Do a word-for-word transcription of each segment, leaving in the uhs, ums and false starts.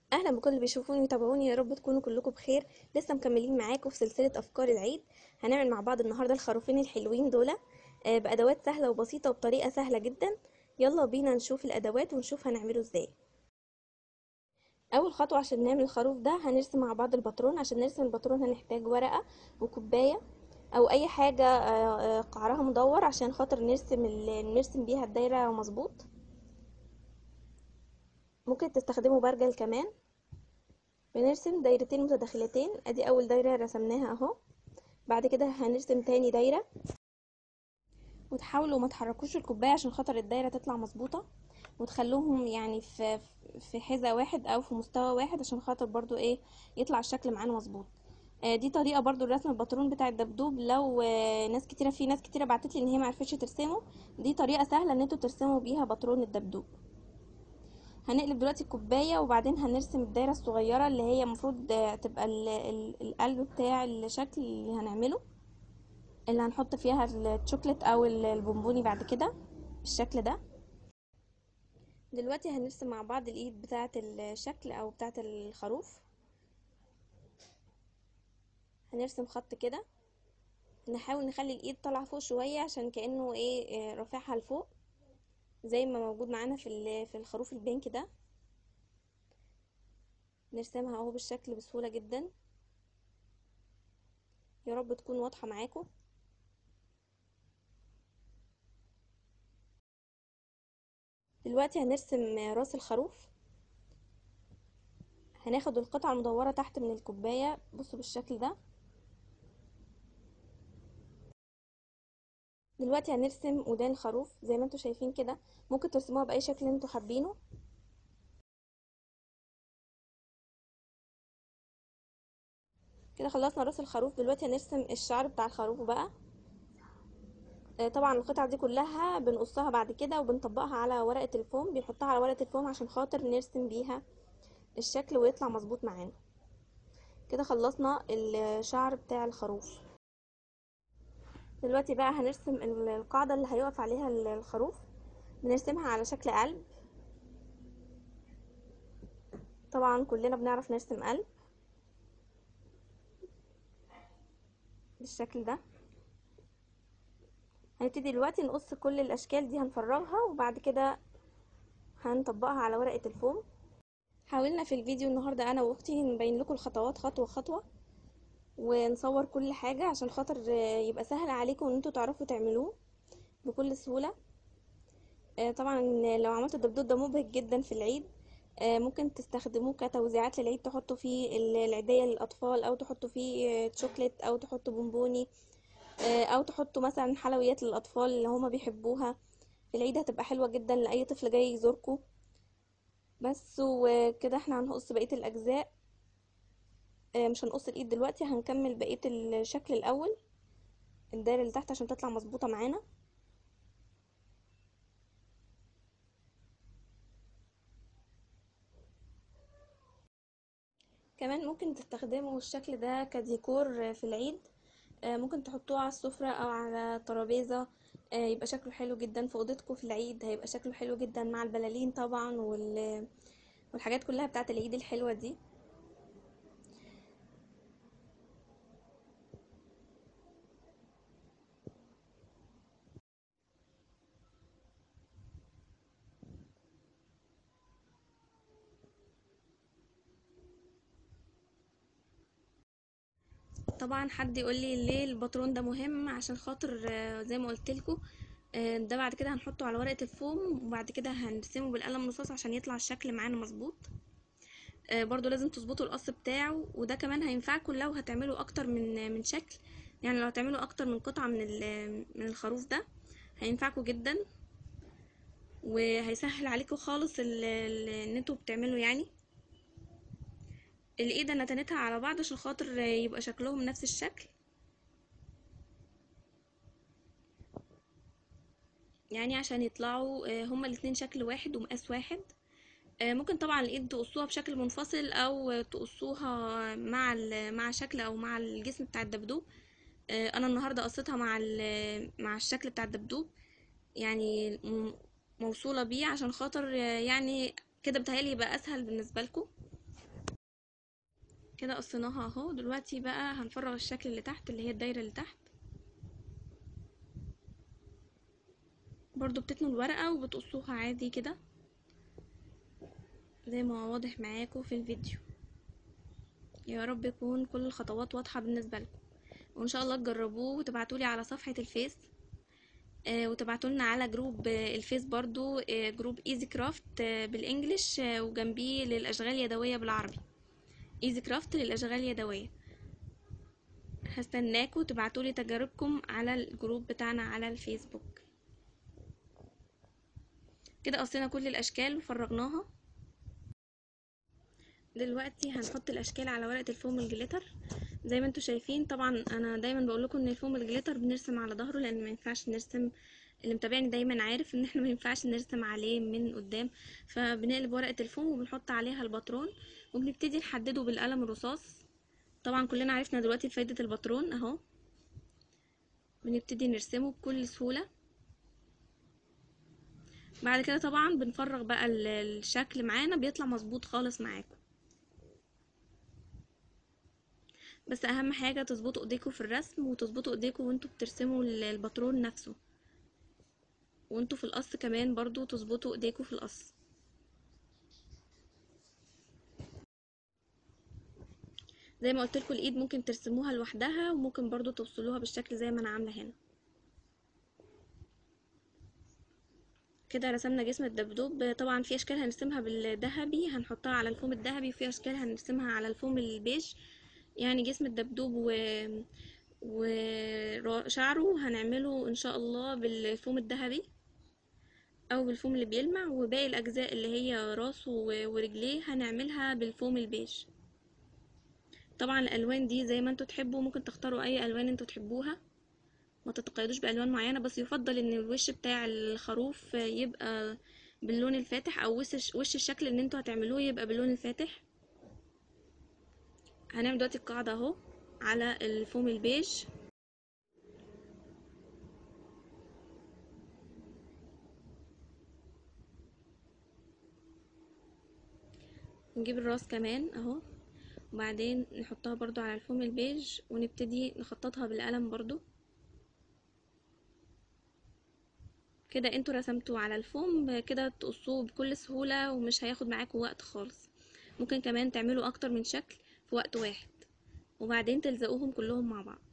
اهلا بكل اللي بيشوفوني ويتابعوني، يا رب تكونوا كلكم بخير. لسه مكملين معاكم في سلسله افكار العيد. هنعمل مع بعض النهارده الخروفين الحلوين دول آه، بادوات سهله وبسيطه وبطريقه سهله جدا. يلا بينا نشوف الادوات ونشوف هنعمله ازاي. اول خطوه عشان نعمل الخروف ده هنرسم مع بعض الباترون. عشان نرسم الباترون هنحتاج ورقه وكوبايه او اي حاجه آه، آه، قعرها مدور عشان خاطر نرسم ال- نرسم بيها الدايره مظبوط. ممكن تستخدموا برجل كمان. بنرسم دايرتين متداخلتين، ادي اول دايره رسمناها اهو. بعد كده هنرسم تاني دايرة، وتحاولوا ما تحركوش الكوباية عشان خاطر الدايرة تطلع مظبوطة، وتخلوهم يعني في في حذاء واحد او في مستوى واحد عشان خاطر برضو ايه يطلع الشكل معانا مظبوط. آه، دي طريقة برضو الرسم الباترون بتاع الدبدوب. لو آه، ناس كتيرة في ناس كتيرة بعتتلي ان هي معرفتش ترسمه، دي طريقة سهلة ان انتوا ترسموا بيها باترون الدبدوب. هنقلب دلوقتي الكوباية وبعدين هنرسم الدايرة الصغيرة اللي هي المفروض آه، تبقى ال- ال- القلب بتاع الشكل اللي هنعمله، اللي هنحط فيها الشوكليت او البونبوني بعد كده بالشكل ده. دلوقتي هنرسم مع بعض الايد بتاعة الشكل او بتاعة الخروف. هنرسم خط كده، نحاول نخلي الايد طالعة فوق شوية عشان كأنه ايه آه، رافعها لفوق زي ما موجود معانا في ال- في الخروف البينك ده. نرسمها اهو بالشكل بسهولة جدا. يا رب تكون واضحة معاكم. دلوقتي هنرسم راس الخروف. هناخد القطعة المدورة تحت من الكوباية، بصوا بالشكل ده. دلوقتي هنرسم ودان الخروف زي ما انتوا شايفين كده. ممكن ترسموها باي شكل انتوا حابينه. كده خلصنا راس الخروف. دلوقتي هنرسم الشعر بتاع الخروف بقى. آه، طبعا القطعة دي كلها بنقصها بعد كده وبنطبقها على ورقة الفوم، بنحطها على ورقة الفوم عشان خاطر نرسم بيها الشكل ويطلع مظبوط معانا. كده خلصنا الشعر بتاع الخروف. دلوقتي بقى هنرسم القاعدة اللي هيقف عليها الخروف. بنرسمها على شكل قلب. طبعا كلنا بنعرف نرسم قلب بالشكل ده. هنبتدي دلوقتي نقص كل الاشكال دي، هنفرغها وبعد كده هنطبقها على ورقة الفوم. حاولنا في الفيديو النهاردة انا واختي نبين لكم الخطوات خطوة خطوة، ونصور كل حاجة عشان خاطر يبقى سهل عليكم ان انتوا تعرفوا تعملوه بكل سهولة. آه، طبعا لو عملتوا الدبدوب ده مبهج جدا في العيد. آه، ممكن تستخدموه كتوزيعات للعيد، تحطوا فيه ال- العيدية للأطفال، أو تحطوا فيه آه، شوكليت، أو تحطوا بونبوني، آه، أو تحطوا مثلا حلويات للأطفال اللي هما بيحبوها في العيد. هتبقى حلوة جدا لأي طفل جاي يزوركم. بس وكده احنا هنقص بقية الأجزاء. آه، مش هنقص الإيد دلوقتي، هنكمل بقية الشكل الأول، الدايرة اللي تحت عشان تطلع مظبوطة معانا. كمان ممكن تستخدموا الشكل ده كديكور في العيد. آه، ممكن تحطوه على السفرة او على ترابيزة. آه، يبقى شكله حلو جدا في اوضتكم في العيد. هيبقى شكله حلو جدا مع البلالين طبعا وال... والحاجات كلها بتاعت العيد الحلوة دي. طبعا حد يقول لي ليه الباترون ده مهم؟ عشان خاطر آه، زي ما قلت لكم، ده بعد كده هنحطه على ورقة الفوم وبعد كده هنرسمه بالقلم الرصاص عشان يطلع الشكل معانا مظبوط. آه، برضو لازم تظبطوا القص بتاعه، وده كمان هينفعكم لو هتعملوا اكتر من من شكل. يعني لو هتعملوا اكتر من قطعة من ال- من الخروف ده هينفعكم جدا، وهيسهل عليكم خالص ال- ال- ان انتوا بتعملوا يعني. الايد انا تنتها على بعض عشان خاطر يبقى شكلهم نفس الشكل، يعني عشان يطلعوا آه، هما الاتنين شكل واحد ومقاس واحد. آه، ممكن طبعا الايد تقصوها بشكل منفصل او تقصوها مع ال- مع شكل او مع الجسم بتاع الدبدوب. آه، انا النهارده قصيتها مع ال- مع الشكل بتاع الدبدوب، يعني م- موصولة بيه عشان خاطر آه، يعني كده بتهيألي يبقى اسهل بالنسبة لكم. كده قصيناها اهو. دلوقتي بقى هنفرغ الشكل اللي تحت اللي هي الدايره اللي تحت. برضو بتتنوا الورقه وبتقصوها عادي كده زي ما واضح معاكم في الفيديو. يا رب يكون كل الخطوات واضحه بالنسبه لكم، وان شاء الله تجربوه وتبعتولي على صفحه الفيس، آه وتبعتولنا على جروب آه الفيس برضو، آه جروب ايزي كرافت آه بالانجلش، آه وجنبيه للاشغال اليدويه بالعربي، ايزي كرافت للاشغال اليدويه. هستناكوا تبعتولي تجاربكم على الجروب بتاعنا على الفيسبوك. كده قصينا كل الاشكال وفرغناها. دلوقتي هنحط الاشكال على ورقه الفوم الجليتر زي ما انتوا شايفين. طبعا انا دايما بقول لكم ان الفوم الجليتر بنرسم على ظهره، لان ما ينفعش نرسم، اللي متابعني دايما عارف ان احنا ما ينفعش نرسم عليه من قدام. فبنقلب ورقه الفوم وبنحط عليها الباترون وبنبتدي نحدده بالقلم الرصاص. طبعا كلنا عرفنا دلوقتي فايده الباترون اهو. بنبتدي نرسمه بكل سهوله. بعد كده طبعا بنفرغ بقى الشكل معانا بيطلع مظبوط خالص معاكم. بس اهم حاجه تظبطوا ايديكم في الرسم وتظبطوا ايديكم وانتوا بترسموا الباترون نفسه، وانتوا في القص كمان برضو تظبطوا ايديكم في القص. زي ما قلت لكم الايد ممكن ترسموها لوحدها وممكن برضو توصلوها بالشكل زي ما انا عامله هنا. كده رسمنا جسم الدبدوب. طبعا في اشكال هنرسمها بالذهبي هنحطها على الفوم الذهبي، وفي اشكال هنرسمها على الفوم البيج. يعني جسم الدبدوب و وشعره هنعمله ان شاء الله بالفوم الذهبي او بالفوم اللي بيلمع، وباقي الاجزاء اللي هي راسه ورجليه هنعملها بالفوم البيج. طبعا الالوان دي زي ما انتوا تحبوا، ممكن تختاروا اي الوان انتوا تحبوها، ما تتقيدوش بالوان معينه، بس يفضل ان الوش بتاع الخروف يبقى باللون الفاتح، او وش وش الشكل اللي انتوا هتعملوه يبقى باللون الفاتح. هنعمل دلوقتي القاعده اهو على الفوم البيج. نجيب الراس كمان اهو، وبعدين نحطها برضو على الفوم البيج ونبتدي نخططها بالقلم برضو كده. انتوا رسمتوا على الفوم كده تقصوه بكل سهولة ومش هياخد معاكم وقت خالص. ممكن كمان تعملوا اكتر من شكل في وقت واحد وبعدين تلزقوهم كلهم مع بعض.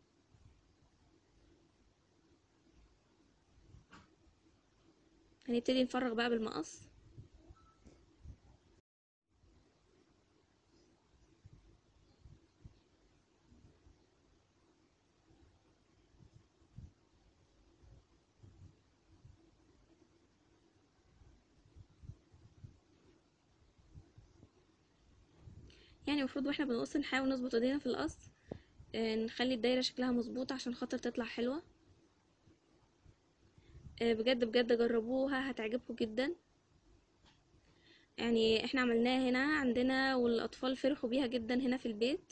هنبتدي نفرغ بقى بالمقص. يعني المفروض واحنا بنقص نحاول نظبط ايدينا في القص، آه، نخلي الدايرة شكلها مظبوط عشان خاطر تطلع حلوة. آه، بجد بجد جربوها هتعجبكم جدا. يعني احنا عملناها هنا عندنا والاطفال فرحوا بيها جدا هنا في البيت،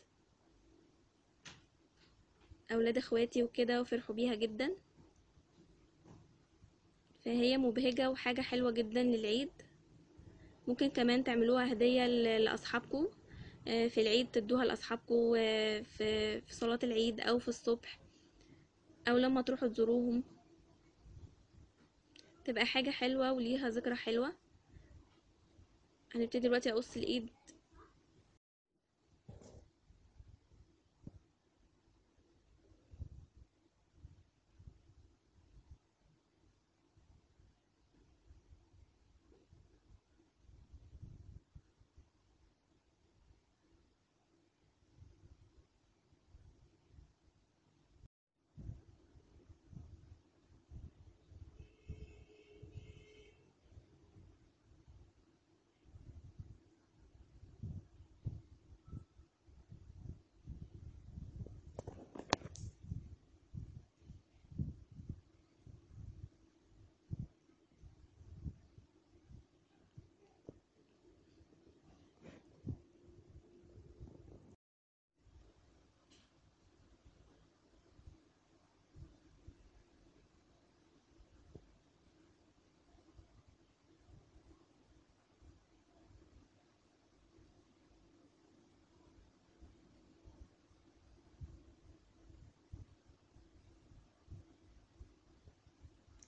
اولاد اخواتي وكده وفرحوا بيها جدا. فهي مبهجة وحاجة حلوة جدا للعيد. ممكن كمان تعملوها هدية لاصحابكم في العيد، تدوها لاصحابكم في في صلاة العيد او في الصبح او لما تروحوا تزوروهم، تبقى حاجة حلوة وليها ذكرى حلوة. هنبتدي دلوقتي اقص الايد.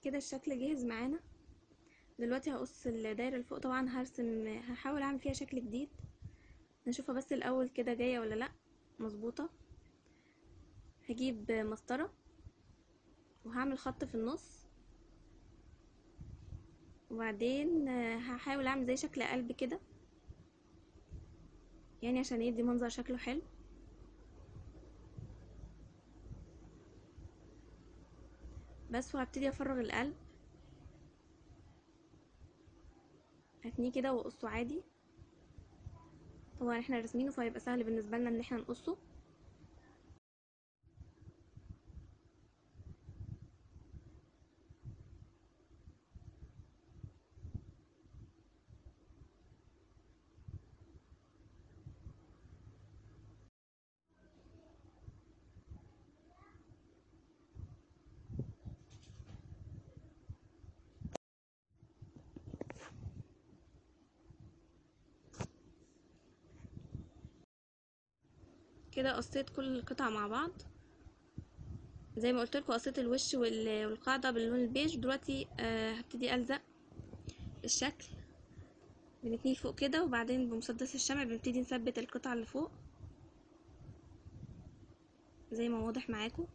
كده الشكل جاهز معانا. دلوقتي هقص الدايره اللي فوق، طبعا هرسم هحاول اعمل فيها شكل جديد، نشوفها بس الاول كده جايه ولا لا مظبوطه. هجيب مسطره وهعمل خط في النص، وبعدين هحاول اعمل زي شكل قلب كده يعني عشان يدي منظر شكله حلو. بس وهبتدي افرغ القلب، هتنيه كده واقصه عادي. طبعا احنا راسمينه فهيبقى سهل بالنسبه لنا ان احنا نقصه. كده قصيت كل القطع مع بعض زي ما قلت لكم، قصيت الوش والقاعده باللون البيج. دلوقتي آه هبتدي الزق الشكل، بنتنيه فوق كده وبعدين بمسدس الشمع بنبتدي نثبت القطعه اللي فوق زي ما واضح معاكم.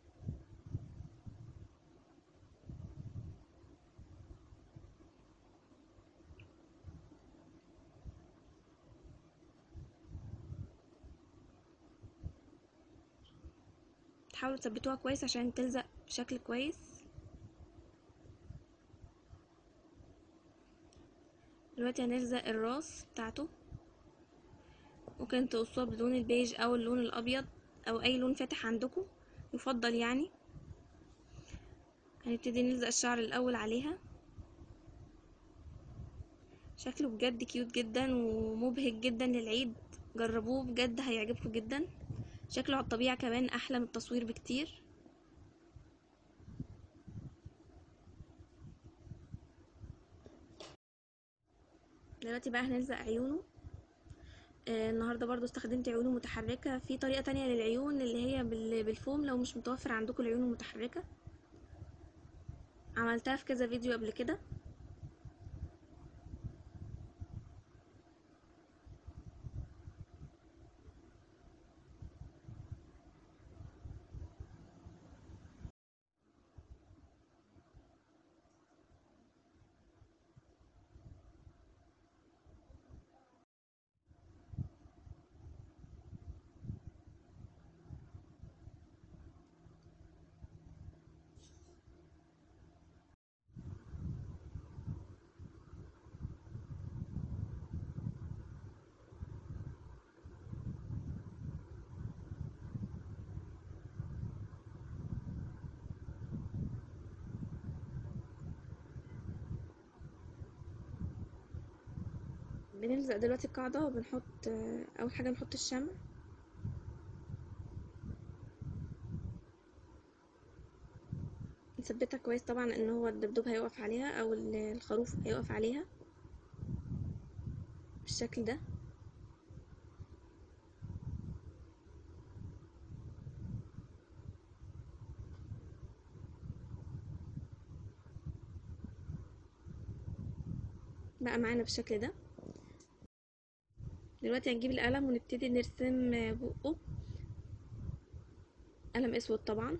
تحاولوا تثبتوها كويس عشان تلزق بشكل كويس. دلوقتي هنلزق الراس بتاعته، ممكن تقصوها باللون البيج او اللون الابيض او اي لون فاتح عندكم يفضل يعني. هنبتدي نلزق الشعر الاول عليها، شكله بجد كيوت جدا ومبهج جدا للعيد، جربوه بجد هيعجبكم جدا. شكله على الطبيعة كمان احلى من التصوير بكتير. دلوقتي بقى هنلزق عيونه. آه النهارده برضو استخدمت عيونه متحركة. في طريقة تانية للعيون اللي هي بالفوم، لو مش متوفر عندكم العيون المتحركة عملتها في كذا فيديو قبل كده. بنلزق دلوقتي القاعدة وبنحط آه اول حاجة نحط الشمع، نثبتها كويس طبعا ان هو الدبدوب هيقف عليها او الخروف هيقف عليها بالشكل ده. بقى معانا بالشكل ده. دلوقتي هنجيب القلم ونبتدي نرسم بقه، قلم اسود طبعا.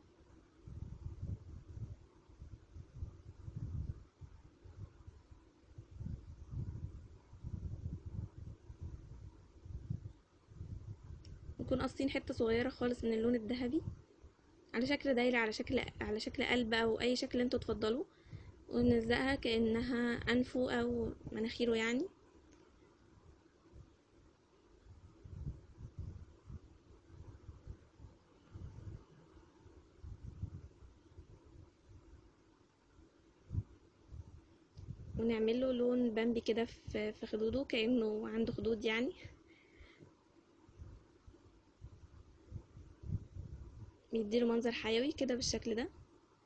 نكون قاصين حته صغيره خالص من اللون الذهبي على شكل دايره، على شكل على شكل قلب او اي شكل انتوا تفضلوه، ونلزقها كانها انفه او مناخيره يعني. ونعمل له لون بامبي كده في في خدوده كانه عنده خدود يعني. بيديله منظر حيوي كده بالشكل ده.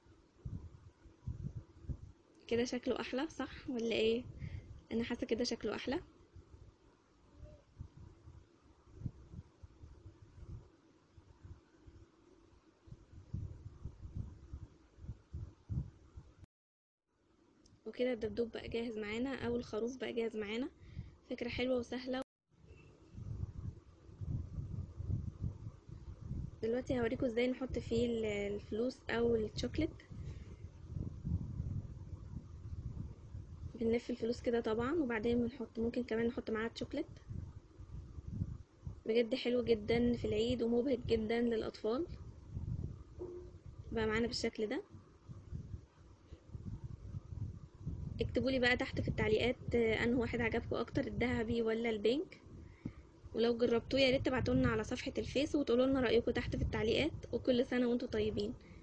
كده شكله احلى صح ولا ايه؟ انا حاسه كده شكله احلى. وكده الدبدوب بقى جاهز معانا او الخروف بقى جاهز معانا. فكرة حلوة وسهلة. دلوقتي هوريكم ازاي نحط فيه الفلوس او الشوكليت. بنلف الفلوس كده طبعا، وبعدين بنحط ممكن كمان نحط معاها الشوكليت. بجد حلو جدا في العيد ومبهج جدا للاطفال. بقى معانا بالشكل ده. اكتبوا لي بقى تحت في التعليقات انه واحد عجبكم اكتر، الذهبي ولا البينك. ولو جربتوه يا ريت تبعتولنا على صفحة الفيس وتقولوا لنا رأيكم تحت في التعليقات. وكل سنة وانتم طيبين.